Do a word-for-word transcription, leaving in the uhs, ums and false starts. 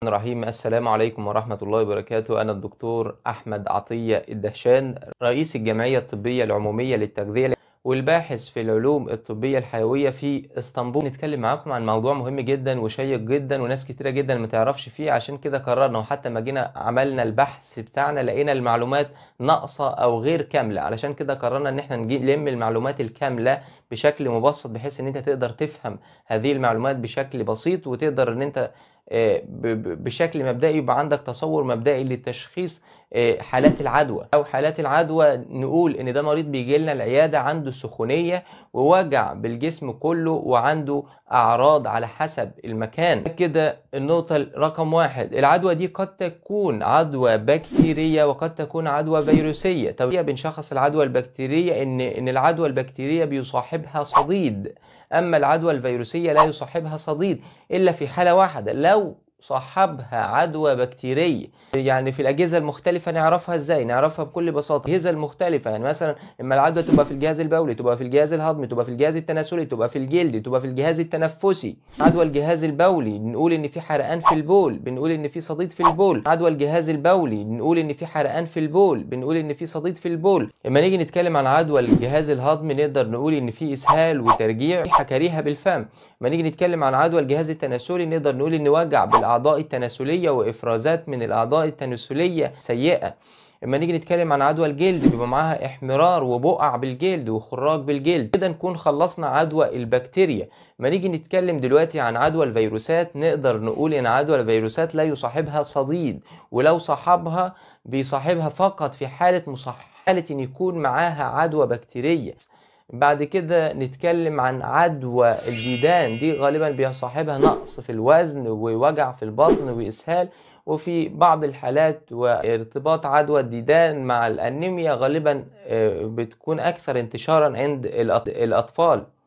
الرحيم. السلام عليكم ورحمة الله وبركاته. أنا الدكتور أحمد عطية الدهشان، رئيس الجمعية الطبية العمومية للتغذية والباحث في العلوم الطبية الحيوية في اسطنبول. نتكلم معاكم عن موضوع مهم جدا وشيق جدا وناس كتيرة جدا ما تعرفش فيه، عشان كده قررنا وحتى ما جينا عملنا البحث بتاعنا لقينا المعلومات ناقصة أو غير كاملة، علشان كده قررنا إن احنا نجي نلم المعلومات الكاملة بشكل مبسط بحيث إن أنت تقدر تفهم هذه المعلومات بشكل بسيط، وتقدر إن أنت بشكل مبدئي يبقى عندك تصور مبدئي لتشخيص حالات العدوى او حالات العدوى. نقول ان ده مريض بيجي لنا العياده عنده سخونيه ووجع بالجسم كله وعنده اعراض على حسب المكان. كده النقطه رقم واحد، العدوى دي قد تكون عدوى بكتيريه وقد تكون عدوى فيروسيه. طب بنشخص العدوى البكتيريه ان ان العدوى البكتيريه بيصاحبها صديد، اما العدوى الفيروسيه لا يصاحبها صديد الا في حاله واحده، لو صاحبها عدوى بكتيريه. يعني في الاجهزه المختلفه نعرفها ازاي؟ نعرفها بكل بساطه. الاجهزه المختلفه يعني مثلا اما العدوى تبقى في الجهاز البولي، تبقى في الجهاز الهضمي، تبقى في الجهاز التناسلي، تبقى في الجلد، تبقى في الجهاز التنفسي. عدوى الجهاز البولي نقول ان في حرقان في البول، بنقول ان في صديد في البول. عدوى الجهاز البولي نقول ان في حرقان في البول، بنقول ان في صديد في البول. اما نيجي نتكلم عن عدوى الجهاز الهضمي نقدر نقول ان في اسهال وترجيع، ريحه كريهه بالفم. لما نيجي نتكلم عن عدوى الجهاز التناسلي نقدر نقول ان وجع بالاعضاء التناسليه وافرازات من الاعضاء التناسليه سيئه. لما نيجي نتكلم عن عدوى الجلد بيبقى معاها احمرار وبقع بالجلد وخراج بالجلد. كده نكون خلصنا عدوى البكتيريا. لما نيجي نتكلم دلوقتي عن عدوى الفيروسات نقدر نقول ان عدوى الفيروسات لا يصاحبها صديد، ولو صاحبها بيصاحبها فقط في حاله مصح حاله ان يكون معاها عدوى بكتيريه. بعد كده نتكلم عن عدوى الديدان، دي غالبا بيصاحبها نقص في الوزن ووجع في البطن وإسهال، وفي بعض الحالات وارتباط عدوى الديدان مع الأنيميا غالبا بتكون أكثر انتشارا عند الأطفال.